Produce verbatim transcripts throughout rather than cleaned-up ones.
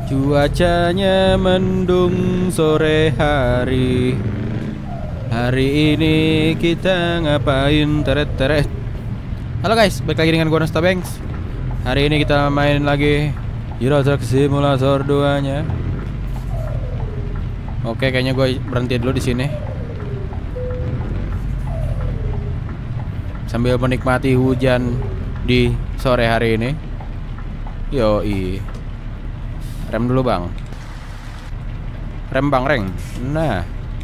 Cuacanya mendung sore hari. Hari ini kita ngapain? Teret teret. Halo guys, balik lagi dengan gua Nostabanks. Hari ini kita main lagi Euro Truck Simulator dua-nya. Oke, kayaknya gue berhenti dulu di sini sambil menikmati hujan di sore hari ini. Yoi. Rem dulu bang. Rem bang, reng. Nah,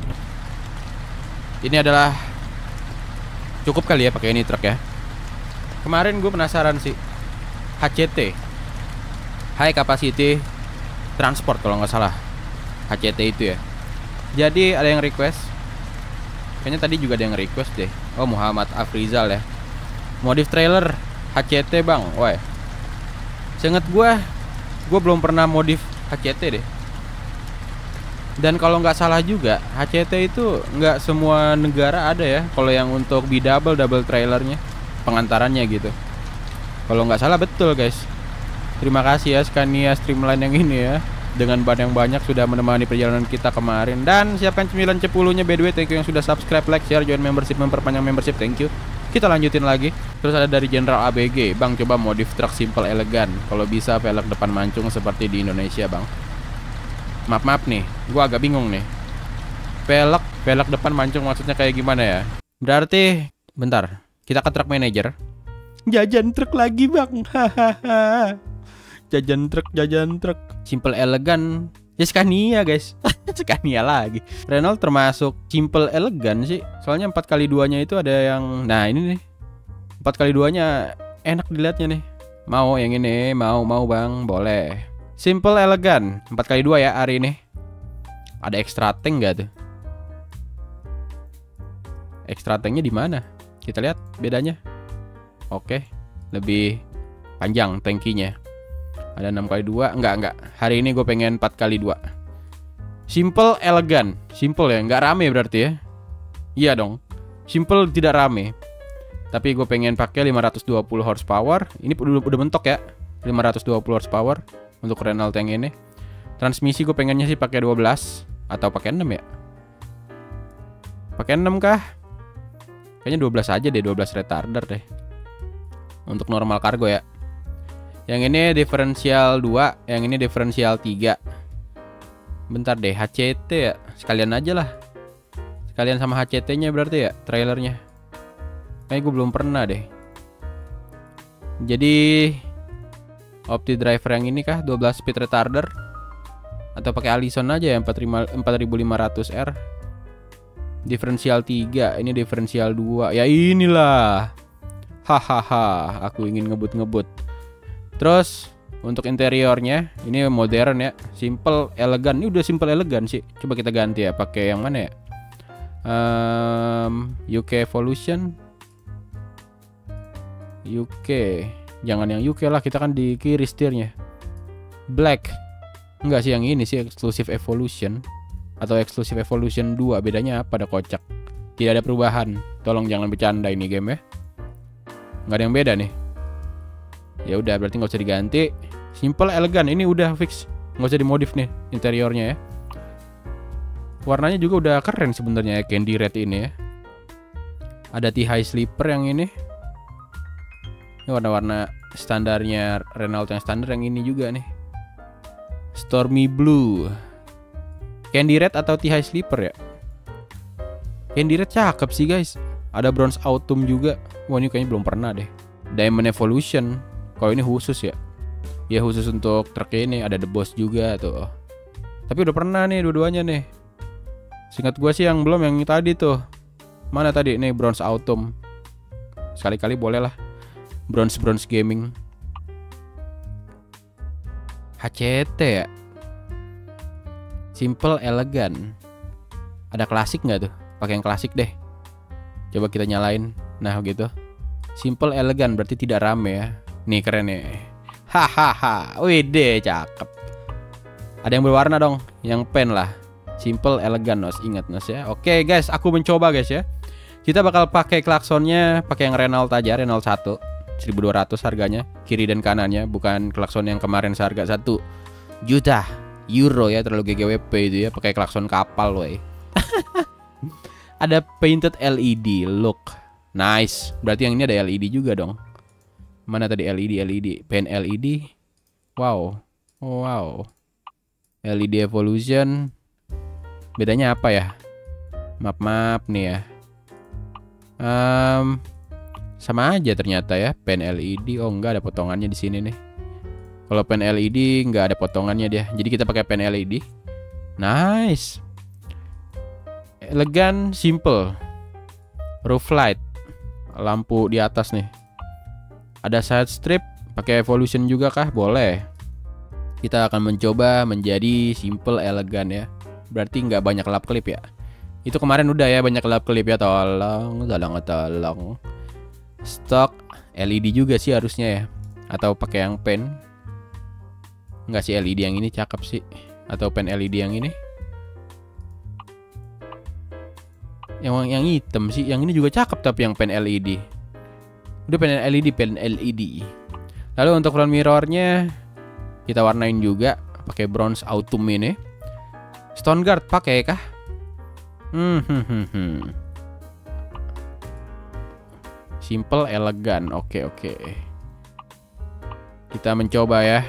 ini adalah cukup kali ya pakai ini truk ya. Kemarin gue penasaran sih, H C T, High Capacity Transport kalau nggak salah, H C T itu ya. Jadi ada yang request, kayaknya tadi juga ada yang request deh. Oh, Muhammad Afrizal ya, modif trailer H C T bang. Woi, seinget gue, gue belum pernah modif H C T deh. Dan kalau nggak salah juga H C T itu nggak semua negara ada ya. Kalau yang untuk B-double double trailernya, pengantarannya gitu, kalau nggak salah betul guys. Terima kasih ya Scania Streamline yang ini ya, dengan ban yang banyak sudah menemani perjalanan kita kemarin. Dan siapkan sembilan sepuluh nya B D W. Thank you yang sudah subscribe, like, share, join membership, memperpanjang membership. Thank you. Kita lanjutin lagi. Terus ada dari General A B G, bang coba modif truk simple elegan, kalau bisa velg depan mancung seperti di Indonesia bang. Maaf maaf nih, gua agak bingung nih. Velg velg depan mancung maksudnya kayak gimana ya? Berarti bentar, kita ke truk manager. Jajan truk lagi bang. Hahaha. Jajan truk, jajan truk. Simple elegan ya Scania guys. Scania lagi. Renault termasuk simple elegan sih. Soalnya empat kali duanya itu ada yang, nah ini nih, empat kali duanya enak dilihatnya nih. Mau yang ini? Mau, mau bang, boleh. Simple elegan empat kali dua ya hari ini. Ada extra tank gak tuh? Extra tanknya di mana? Kita lihat bedanya. Oke, lebih panjang tankinya. Ada enam kali dua. Enggak, enggak. Hari ini gue pengen empat kali dua. Simple elegan. Simple ya, enggak rame berarti ya. Iya dong, simple tidak rame. Tapi gue pengen pakai lima ratus dua puluh horsepower. Ini udah, udah mentok ya, lima ratus dua puluh horsepower untuk Renault yang ini. Transmisi gue pengennya sih pakai dua belas atau pakai enam ya. Pakai enam kah? Kayaknya dua belas aja deh, dua belas retarder deh untuk normal kargo ya. Yang ini diferensial dua, yang ini diferensial tiga. Bentar deh, H C T ya, sekalian aja lah. Sekalian sama H C T-nya berarti ya, trailernya. Kayaknya gue belum pernah deh. Jadi Opti driver yang ini kah, dua belas speed retarder? Atau pakai Allison aja ya, empat ribu lima ratus R. Diferensial tiga, ini diferensial dua. Ya inilah. Hahaha, aku ingin ngebut-ngebut. Terus untuk interiornya ini modern ya, simple elegan. Ini udah simple elegan sih. Coba kita ganti ya, pakai yang mana ya? Um, U K Evolution. U K. Jangan yang U K lah, kita kan di kiri setirnya. Black. Enggak sih, yang ini sih Exclusive Evolution atau Exclusive Evolution dua. Bedanya apa? Ada kocak. Tidak ada perubahan. Tolong jangan bercanda ini game ya. Nggak ada yang beda nih. Ya udah, berarti nggak usah diganti. Simple elegan ini udah fix, nggak usah dimodif nih interiornya ya. Warnanya juga udah keren sebenarnya ya, candy red ini ya. Ada T-High Sleeper yang ini. Ini warna-warna standarnya Renault yang standar yang ini juga nih. Stormy Blue. Candy red atau T-High Sleeper ya? Candy red cakep sih guys. Ada Bronze Autumn juga. Wah, ini kayaknya belum pernah deh. Diamond Evolution. Kalau ini khusus ya. Ya khusus untuk truk ini. Ada The Boss juga tuh. Tapi udah pernah nih dua-duanya nih. Seingat gue sih yang belum yang tadi tuh. Mana tadi? Nih Bronze Autumn. Sekali-kali boleh lah. Bronze-bronze gaming. H C T ya. Simple elegan. Ada klasik nggak tuh? Pakai yang klasik deh. Coba kita nyalain. Nah gitu. Simple elegan berarti tidak rame ya. Nih keren nih. Hahaha. Wih deh, cakep. Ada yang berwarna dong, yang pen lah. Simple elegan nos, ingat nos ya. Oke guys, aku mencoba guys ya. Kita bakal pakai klaksonnya, pakai yang Renault aja, Renault satu. seribu dua ratus harganya, kiri dan kanannya, bukan klakson yang kemarin seharga satu juta euro ya, terlalu G G W P itu ya, pakai klakson kapal woy. Ada painted L E D look. Nice. Berarti yang ini ada L E D juga dong. Mana tadi L E D? L E D. Pen L E D. Wow. Wow. L E D Evolution. Bedanya apa ya? Map-map nih ya. Um, sama aja ternyata ya. Pen L E D. Oh enggak, ada potongannya di sini nih. Kalau pen L E D nggak ada potongannya dia. Jadi kita pakai pen L E D. Nice. Elegan, simple. Roof light. Lampu di atas nih. Ada side strip. Pakai evolution juga kah? Boleh. Kita akan mencoba menjadi simple, elegan ya. Berarti nggak banyak lap klip ya. Itu kemarin udah ya, banyak lap klip ya. Tolong, tolong, tolong. Stock L E D juga sih harusnya ya. Atau pakai yang pen. Nggak sih, L E D yang ini cakep sih. Atau pen L E D yang ini. Yang yang hitam sih. Yang ini juga cakep tapi yang pen L E D. Udah pen L E D, pen L E D. Lalu untuk front mirrornya kita warnain juga pakai bronze autumn ini. Stone guard pakai kah? Hmm, hmm, hmm, hmm. Simple, elegan. Oke, oke. Kita mencoba ya.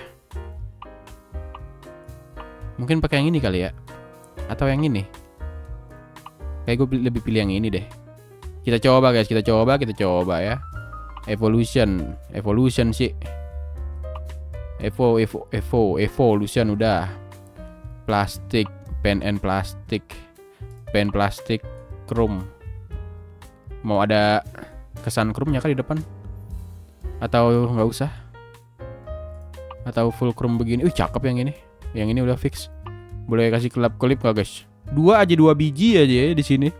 Mungkin pakai yang ini kali ya. Atau yang ini. Kayak gue lebih pilih yang ini deh. Kita coba guys, kita coba, kita coba ya. Evolution, evolution sih. Evo, Evo, Evo, Evolution udah. Plastik, pen and plastik, pen plastik, chrome. Mau ada kesan chrome-nya kan di depan? Atau nggak usah? Atau full chrome begini? Wih cakep yang ini. Yang ini udah fix. Boleh kasih kelap-kelip nggak guys? Dua aja, dua biji aja ya di sini.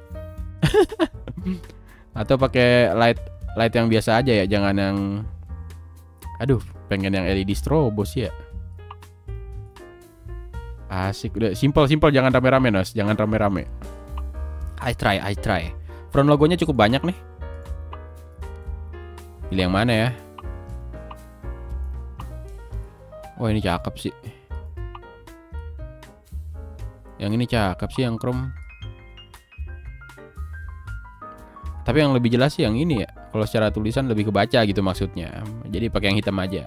Atau pakai light light yang biasa aja ya, jangan yang, aduh, pengen yang L E D strobo sih ya. Asik, udah simple simple, jangan rame-rame Nos, jangan rame-rame. I try, I try. Front logonya cukup banyak nih. Pilih yang mana ya? Oh ini cakep sih. Yang ini cakep sih yang chrome. Tapi yang lebih jelas sih yang ini ya. Kalau secara tulisan lebih kebaca gitu maksudnya. Jadi pakai yang hitam aja.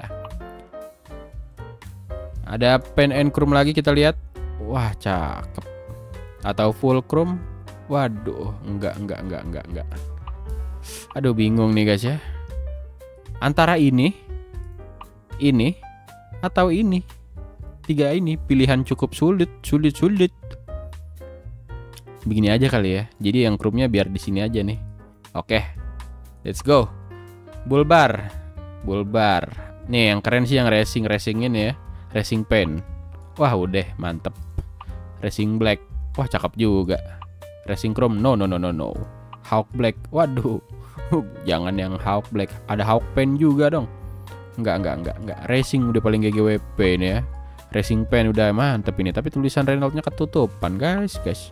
Ada pen and chrome lagi kita lihat. Wah cakep. Atau full chrome. Waduh, enggak, enggak, enggak, enggak, enggak. Aduh bingung nih guys ya. Antara ini, ini, atau ini. Tiga ini pilihan cukup sulit, sulit, sulit. Begini aja kali ya. Jadi yang chrome-nya biar di sini aja nih. Oke, let's go. Bull bar, bull bar. Nih yang keren sih yang racing, racing ini ya, racing pen. Wah udah mantep. Racing black, wah cakep juga. Racing chrome, no no no no no. Hawk black, waduh. Jangan yang Hawk black, ada Hawk pen juga dong. Enggak enggak enggak enggak. Racing udah paling G G W P nih ya. Racing pen udah mantep ini, tapi tulisan Renault-nya ketutupan guys, guys.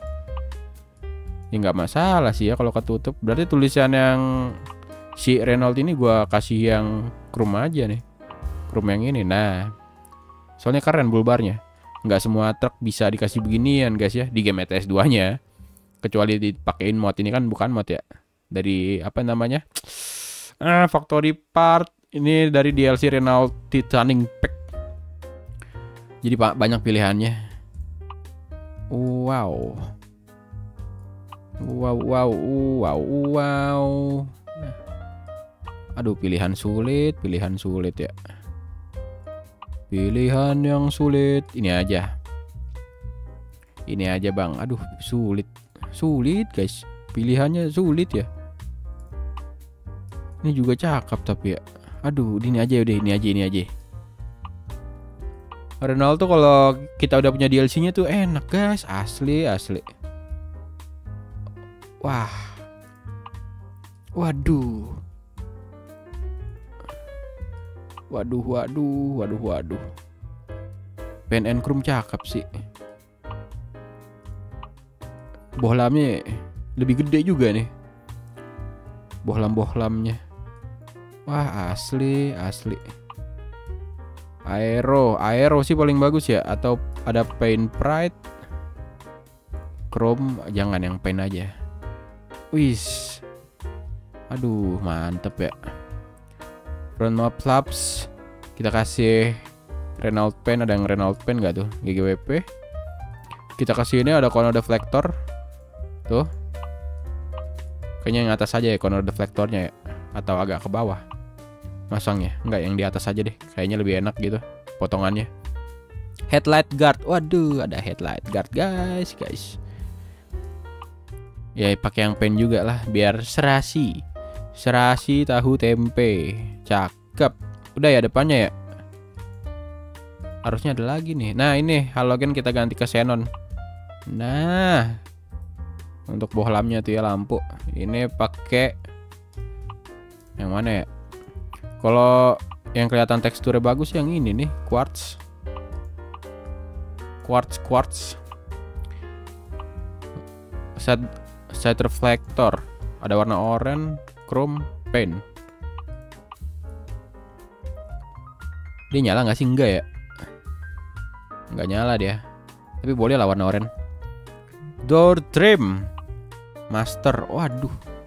Ya nggak masalah sih ya kalau ketutup. Berarti tulisan yang si Renault ini gua kasih yang chrome aja nih, chrome yang ini. Nah, soalnya keren bulbarnya. Nggak semua truk bisa dikasih beginian guys ya di game E T S dua-nya. Kecuali dipakein mod ini kan bukan mod ya. Dari apa namanya? Ah, factory part. Ini dari D L C Renault Titanium Pack. Jadi pak banyak pilihannya. Wow. Wow wow wow wow. Aduh pilihan sulit, pilihan sulit ya. Pilihan yang sulit. Ini aja. Ini aja bang. Aduh sulit, sulit guys. Pilihannya sulit ya. Ini juga cakep tapi ya. Aduh ini aja udah, ini aja, ini aja. Renault tuh kalau kita udah punya D L C-nya tuh enak guys, asli asli. Wah, waduh, waduh, waduh, waduh, waduh. Pen and chrome cakep sih. Bohlamnya lebih gede juga nih. Bohlam-bohlamnya. Wah asli asli. Aero, aero sih paling bagus ya. Atau ada paint pride. Chrome, jangan yang paint aja. Wis. Aduh, mantep ya. Front map flaps kita kasih Renault Pen. Ada yang Renault Pen gak tuh? G G W P. Kita kasih ini ada corner deflector. Tuh. Kayaknya yang atas aja ya corner deflectornya ya. Atau agak ke bawah masangnya. Enggak, yang di atas aja deh. Kayaknya lebih enak gitu potongannya. Headlight guard. Waduh, ada headlight guard guys, guys. Ya pakai yang pen juga lah biar serasi. Serasi tahu tempe. Cakep. Udah ya depannya ya. Harusnya ada lagi nih. Nah, ini halogen kita ganti ke xenon. Nah. Untuk bohlamnya tuh ya lampu. Ini pakai yang mana ya? Kalau yang kelihatan teksturnya bagus yang ini nih, quartz. Quartz quartz. Set side reflector. Ada warna oranye, chrome, paint. Dia nyala nggak sih? Enggak ya? Nggak nyala dia. Tapi boleh lah warna oranye. Door trim. Master. Waduh.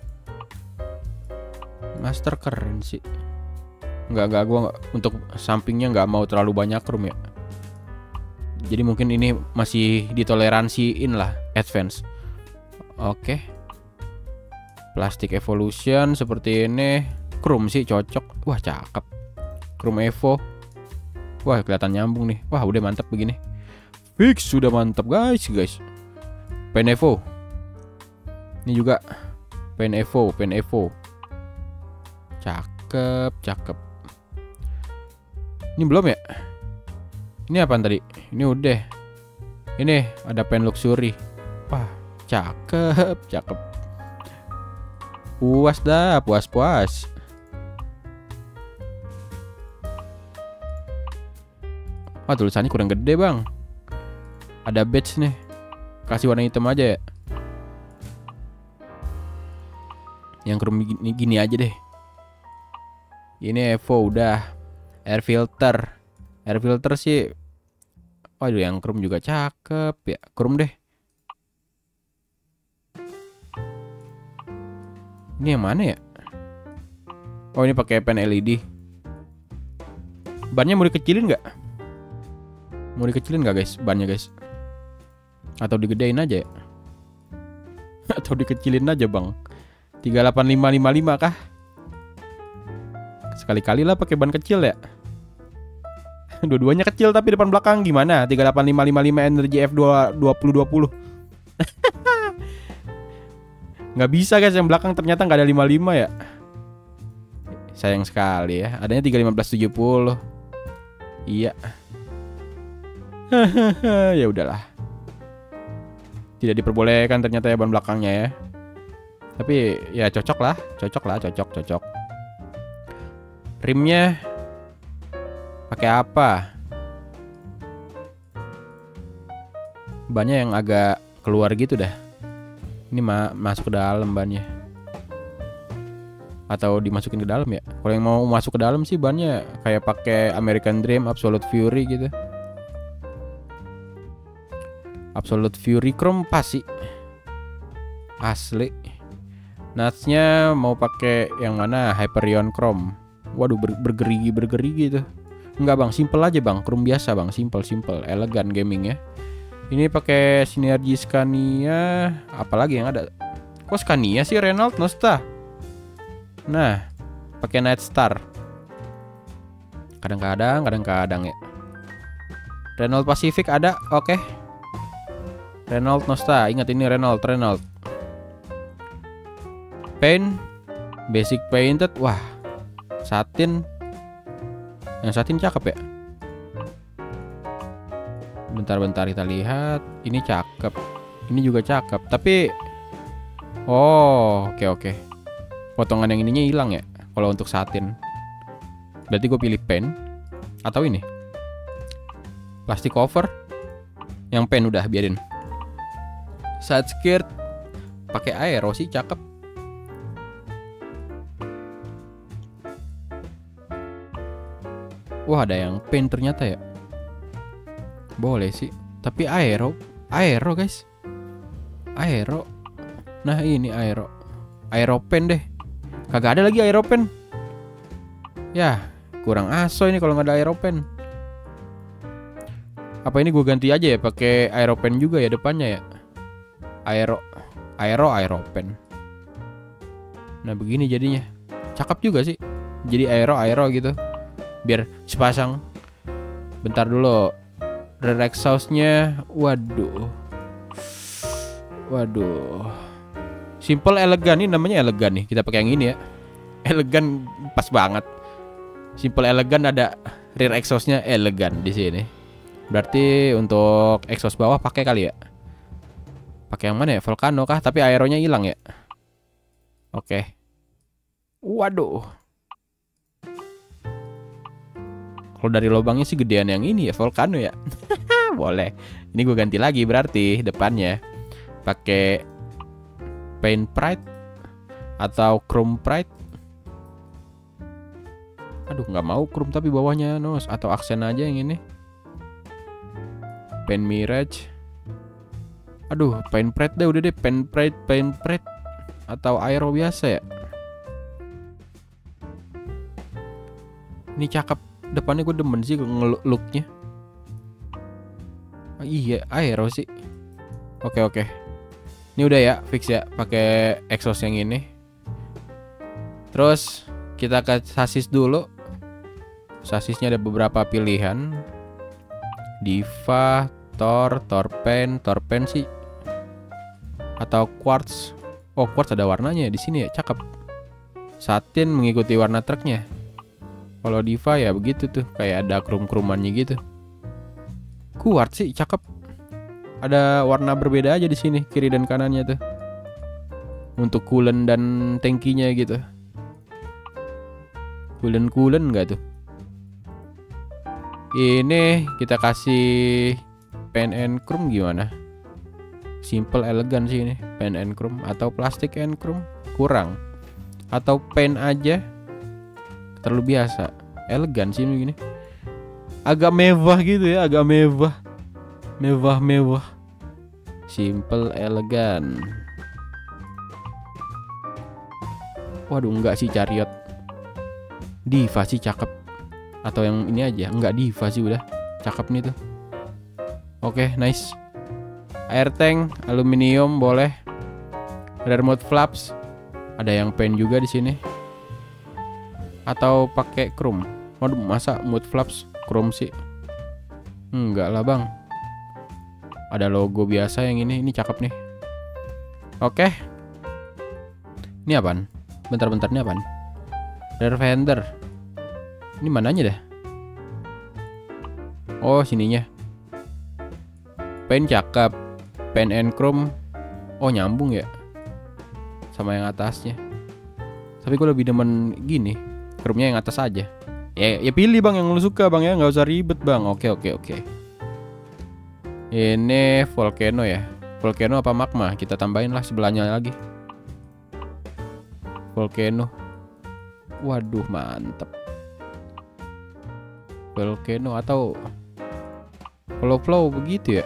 Master keren sih. Nggak, nggak, gue nggak, untuk sampingnya nggak mau terlalu banyak room ya. Jadi mungkin ini masih ditoleransiin lah, advance. Oke. Plastic Evolution seperti ini. Chrome sih cocok. Wah cakep. Chrome Evo. Wah kelihatan nyambung nih. Wah udah mantap begini. Fix sudah mantap guys, guys. Pen Evo. Ini juga Pen Evo, Pen Evo. Cakep, cakep. Ini belum ya? Ini apaan tadi? Ini udah. Ini ada pen luxury. Wah, cakep, cakep. Puas dah, puas-puas. Wah, tulisannya kurang gede, Bang. Ada badge nih. Kasih warna hitam aja ya. Yang krum gini, gini aja deh. Ini Evo udah. Air filter. Air filter sih. Waduh, yang chrome juga cakep ya. Chrome deh. Ini yang mana ya? Oh, ini pakai pen L E D. Bannya mau dikecilin nggak? Mau dikecilin nggak guys? Bannya guys? Atau digedein aja ya? Atau dikecilin aja bang? tiga delapan lima lima lima kah? Sekali-kali lah pakai ban kecil ya. Dua-duanya kecil tapi depan belakang gimana? tiga delapan lima lima lima Energy F dua dua puluh dua puluh. Nggak bisa guys, yang belakang ternyata nggak ada lima puluh lima ya. Sayang sekali ya. Adanya tiga lima belas tujuh puluh. Iya. Ya udahlah. Tidak diperbolehkan ternyata ya ban belakangnya ya. Tapi ya cocok lah, cocok lah, cocok, cocok. Rimnya pakai apa? Bannya yang agak keluar gitu dah. Ini ma masuk ke dalam bannya. Atau dimasukin ke dalam ya? Kalau yang mau masuk ke dalam sih bannya kayak pakai American Dream, Absolute Fury gitu. Absolute Fury Chrome pas sih. Asli. Nutsnya mau pakai yang mana? Hyperion Chrome. Waduh, ber bergerigi bergerigi gitu. Enggak bang, simple aja bang, chrome biasa bang, simple simple, elegan gaming ya. Ini pakai Synergy Scania, apalagi yang ada? Kok Scania sih? Renault Nosta. Nah, pakai Night Star. Kadang-kadang, kadang-kadang ya. Renault Pacific ada, oke. Okay. Renault Nosta, ingat ini Renault, Renault. Paint, basic painted, wah. Satin. Yang satin cakep ya. Bentar-bentar kita lihat. Ini cakep. Ini juga cakep. Tapi oh, oke okay, oke. Okay. Potongan yang ininya hilang ya. Kalau untuk satin. Berarti gue pilih pen. Atau ini plastik cover. Yang pen udah biarin. Side skirt pakai aero sih cakep. Wah, ada yang paint ternyata ya. Boleh sih. Tapi aero, aero guys. Aero. Nah, ini aero. Aero pen deh. Kagak ada lagi aero pen. Ya, kurang aso ini kalau nggak ada aero pen. Apa ini gue ganti aja ya pakai aero pen juga ya depannya ya. Aero, aero, aero pen. Nah, begini jadinya. Cakep juga sih. Jadi aero, aero gitu. Biar sepasang. Bentar dulu. Rear exhaust-nya, waduh. Waduh. Simple elegan, ini namanya elegan nih. Kita pakai yang ini ya. Elegan pas banget. Simple elegan, ada rear exhaust-nya elegan di sini. Berarti untuk exhaust bawah pakai kali ya. Pakai yang mana ya? Volcano kah? Tapi aeronya hilang ya. Oke. Waduh. Kalau dari lubangnya sih gedean yang ini ya, Volcano ya. Boleh. Ini gue ganti lagi berarti depannya pakai Paint Pride atau Chrome Pride. Aduh, nggak mau chrome tapi bawahnya nos, atau aksen aja yang ini. Paint Mirage. Aduh, Paint Pride deh, udah deh, Paint Pride, Paint Pride atau aero biasa ya. Ini cakep. Depannya gue demen sih looknya. Oh, iya, aero sih. Oke oke. Ini udah ya, fix ya, pakai exhaust yang ini. Terus kita ke sasis dulu. Sasisnya ada beberapa pilihan. Diva, Thor, Torpen, Torpen sih. Atau Quartz. Oh, Quartz ada warnanya di sini ya, cakep. Satin mengikuti warna truknya. Kalau Diva ya begitu tuh, kayak ada krum-krumannya gitu. Quartz sih cakep. Ada warna berbeda aja di sini, kiri dan kanannya tuh. Untuk coolant dan tangkinya gitu. Coolant-coolant enggak tuh? Ini kita kasih pen and chrome gimana? Simple elegan sih ini, pen and chrome atau plastik and chrome kurang. Atau pen aja. Terlalu biasa. Elegan sih begini. Agak mewah gitu ya, agak mewah. Mewah-mewah. Simple elegan. Waduh, enggak sih Chariot. Diva sih cakep. Atau yang ini aja, enggak Diva sih udah. Cakep nih tuh. Oke, nice. Air tank aluminium boleh. Rear mode flaps. Ada yang pen juga di sini. Atau pakai chrome. Waduh, masa mode flaps chrome sih? Enggak lah bang. Ada logo biasa yang ini. Ini cakep nih. Oke. Ini apaan? Bentar-bentar, ini apaan? Rear fender. Ini mananya dah? Oh, sininya. Pen cakep. Pen and chrome. Oh, nyambung ya sama yang atasnya. Tapi gue lebih demen gini, chrome-nya yang atas aja. Ya, ya pilih bang yang lu suka bang ya, nggak usah ribet bang. Oke oke oke. Ini volcano ya. Volcano apa magma? Kita tambahin lah sebelahnya lagi. Volcano. Waduh, mantep. Volcano atau flow flow begitu ya.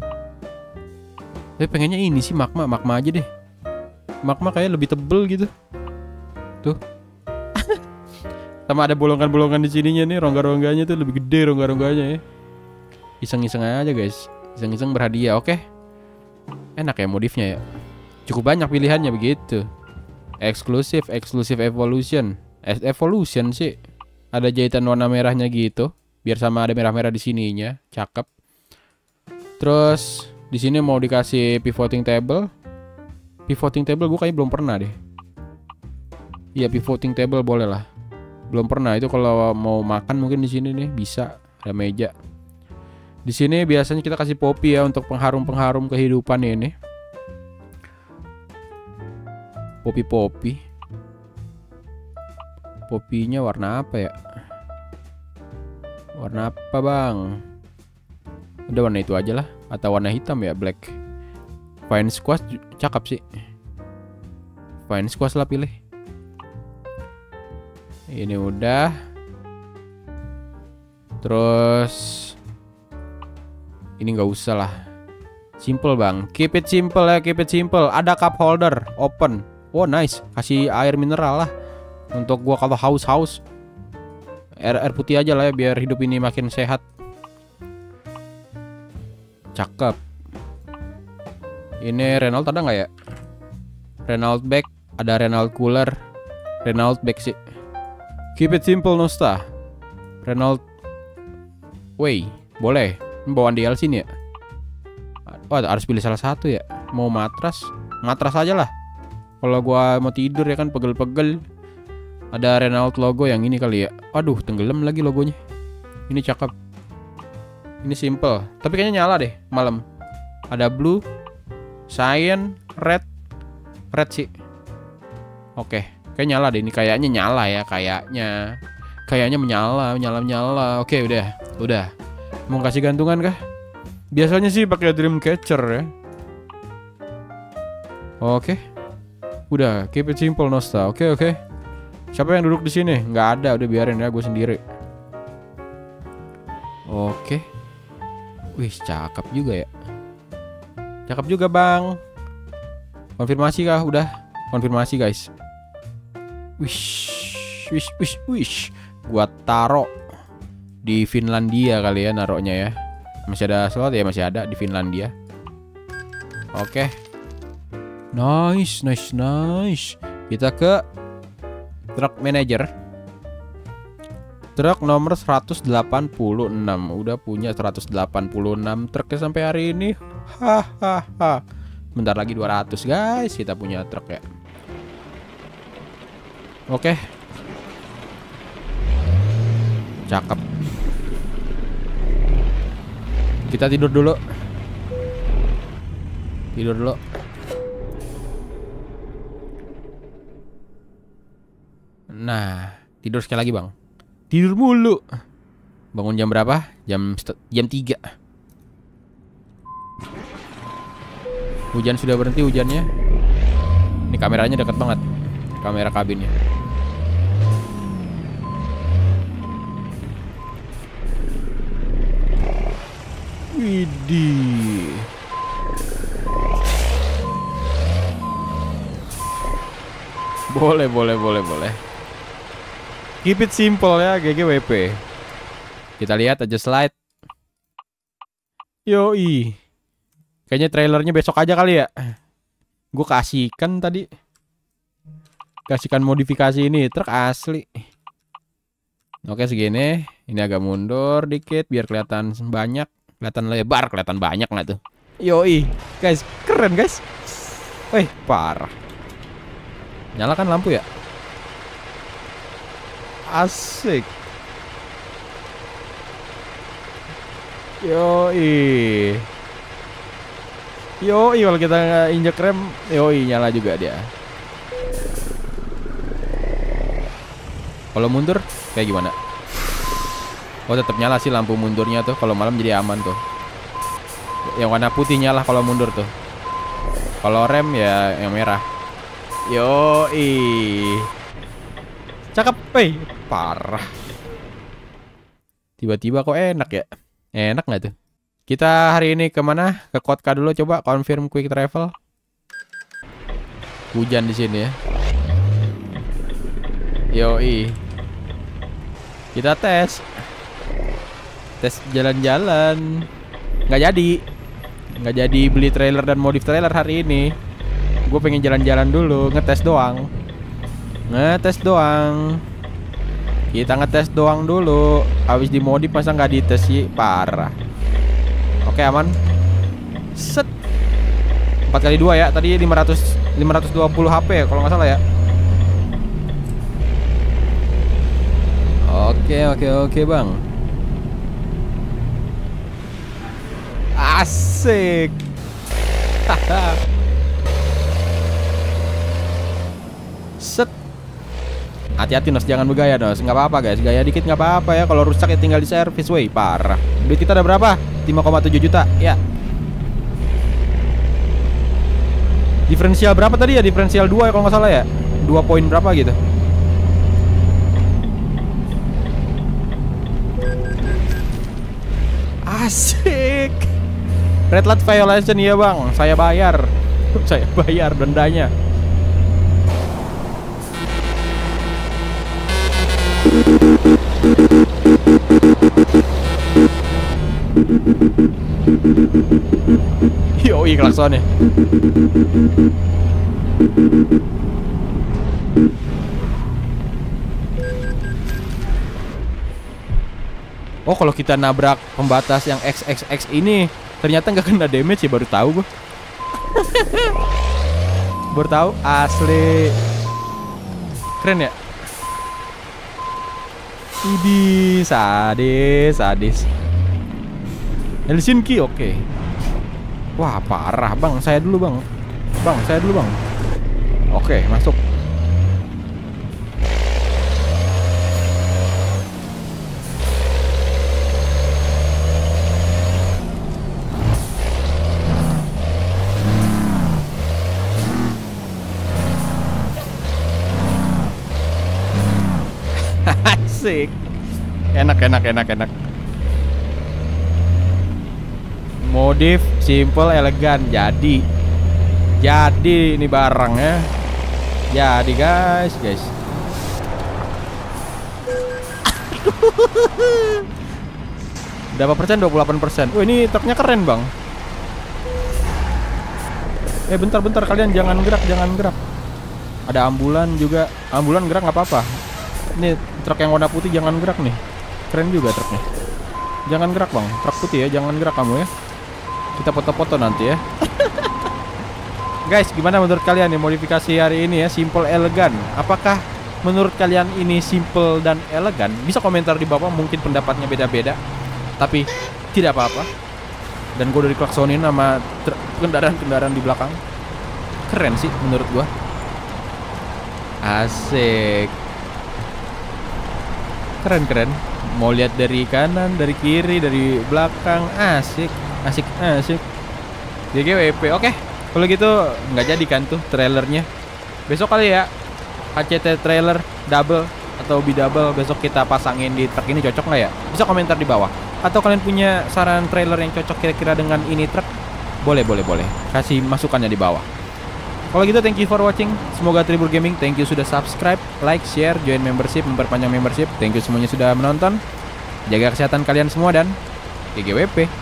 Tapi pengennya ini sih magma, magma aja deh. Magma kayak lebih tebel gitu. Tuh. Sama ada bolongan-bolongan di sininya nih, rongga-rongganya tuh lebih gede rongga-rongganya ya. Iseng-iseng aja guys. Iseng-iseng berhadiah, oke. Enak ya modifnya ya. Cukup banyak pilihannya begitu. Eksklusif, eksklusif evolution. Evolution sih. Ada jahitan warna merahnya gitu. Biar sama ada merah-merah di sininya, cakep. Terus di sini mau dikasih pivoting table. Pivoting table gue kayak belum pernah deh. Iya, pivoting table boleh lah. Belum pernah itu, kalau mau makan mungkin di sini nih bisa ada meja. Di sini biasanya kita kasih popi ya untuk pengharum-pengharum kehidupan ini. Popi-popi. Popinya warna apa ya? Warna apa bang? Udah warna itu aja lah. Atau warna hitam ya, black. Fine squash cakep sih. Fine squash lah pilih. Ini udah. Terus ini nggak usah lah. Simple bang. Keep it simple ya, keep it simple. Ada cup holder, open. Oh nice. Kasih air mineral lah. Untuk gua kalau haus-haus. Air, air putih aja lah ya, biar hidup ini makin sehat. Cakep. Ini Renault ada nggak ya? Renault bag. Ada Renault cooler. Renault bag sih. Keep it simple Nosta. Renault Way. Boleh. Ini bawaan D L C nih ya. Wah, harus pilih salah satu ya. Mau matras, matras aja lah. Kalau gua mau tidur ya kan pegel-pegel. Ada Renault logo yang ini kali ya. Waduh, tenggelam lagi logonya. Ini cakep. Ini simple. Tapi kayaknya nyala deh malam. Ada blue, cyan, red, red sih. Oke, kayak nyala deh. Ini kayaknya nyala ya, kayaknya. Kayaknya menyala, menyala, menyala. Oke, udah, udah. Mau kasih gantungan kah? Biasanya sih pakai Dreamcatcher ya. Oke. Udah, keep it simple Nosta. Oke, oke. Siapa yang duduk di sini? Nggak ada, udah biarin ya, gue sendiri. Oke. Wih, cakep juga ya. Cakep juga bang. Konfirmasi kah? Udah. Konfirmasi guys. Wish, wish, wish, wish. Gua taro di Finlandia kali ya naroknya ya. Masih ada slot ya, masih ada di Finlandia. Oke. Nice, nice, nice. Kita ke truck manager. Truk nomor seratus delapan puluh enam. Udah punya seratus delapan puluh enam truknya sampai hari ini. Hahaha. Bentar lagi dua ratus guys, kita punya truk ya. Oke. Cakep. Kita tidur dulu. Tidur dulu. Nah, tidur sekali lagi bang. Tidur mulu. Bangun jam berapa? Jam jam tiga. Hujan sudah berhenti hujannya. Ini kameranya dekat banget. Kamera kabinnya. Widih. Boleh, boleh, boleh, boleh. Keep it simple ya, G G W P. Kita lihat aja slide. Yoi. Kayaknya trailernya besok aja kali ya. Gue kasihkan tadi. Kasihkan modifikasi ini, truk asli. Oke segini. Ini agak mundur dikit biar kelihatan banyak. Kelihatan lebar, kelihatan banyak nggak tuh? Yoi. Guys, keren guys. Wih, parah. Nyalakan lampu ya. Asik. Yoi. Yoi, kalau kita injek rem, yoi nyala juga dia. Kalau mundur kayak gimana? Oh, tetap nyala sih lampu mundurnya tuh. Kalau malam jadi aman tuh. Yang warna putih nyala kalau mundur tuh. Kalau rem ya yang merah. Yoi. Cakep, wey. Parah. Tiba-tiba kok enak ya? Enak nggak tuh? Kita hari ini kemana? Ke Kotka dulu, coba confirm quick travel. Hujan di sini ya. Yoi. Kita tes. Tes jalan-jalan. Nggak jadi. Nggak jadi beli trailer dan modif trailer hari ini. Gue pengen jalan-jalan dulu, ngetes doang. Ngetes doang. Kita ngetes doang dulu. Habis dimodif masa nggak dites sih, parah. Oke aman. Set. empat kali dua ya. Tadi lima ratus lima ratus dua puluh H P ya, kalau nggak salah ya. Oke oke oke bang. Asik. Set. Hati-hati Nos, jangan bergaya Nos. Nggak apa-apa guys, gaya dikit nggak apa-apa ya. Kalau rusak ya tinggal di servis, wey. Parah. Duit kita ada berapa? lima koma tujuh juta. Ya. Diferensial berapa tadi ya? Diferensial dua ya kalau nggak salah ya. Dua poin berapa gitu. Asik. Red light violation ya bang, saya bayar. Saya bayar dendanya. Yoi klaksonnya. Oh kalau kita nabrak pembatas yang X X X ini ternyata nggak kena damage ya, baru tahu gue. Baru tahu, asli keren ya. Idi sadis sadis. Helsinki oke. Okay. Wah parah bang, saya dulu bang. Bang saya dulu bang. Oke okay, masuk. Asik. Enak enak enak enak. Modif simple elegan. Jadi Jadi ini barangnya. Jadi guys guys. Berapa persen? dua puluh delapan persen. Oh ini truknya keren bang. Eh bentar-bentar kalian jangan gerak, jangan gerak. Ada ambulan juga. Ambulan gerak nggak apa-apa. Ini truk yang warna putih jangan gerak nih. Keren juga truknya. Jangan gerak bang, truk putih ya, jangan gerak kamu ya. Kita foto-foto nanti ya. Guys, gimana menurut kalian nih modifikasi hari ini ya, simple elegan? Apakah menurut kalian ini simple dan elegan? Bisa komentar di bawah, mungkin pendapatnya beda-beda. Tapi tidak apa-apa. Dan gue udah diklaksonin sama kendaraan-kendaraan di belakang. Keren sih menurut gue. Asik. Keren-keren. Mau lihat dari kanan, dari kiri, dari belakang, asik, asik, asik. G G W P, oke. Kalau gitu nggak jadi kan tuh trailernya. Besok kali ya H C T trailer double atau bi-double besok kita pasangin di truk ini, cocok nggak ya? Bisa komentar di bawah. Atau kalian punya saran trailer yang cocok kira-kira dengan ini truk? Boleh, boleh, boleh. Kasih masukannya di bawah. Kalau gitu thank you for watching. Semoga Tribur Gaming, thank you sudah subscribe, like, share, join membership, memperpanjang membership. Thank you semuanya sudah menonton. Jaga kesehatan kalian semua dan G G W P.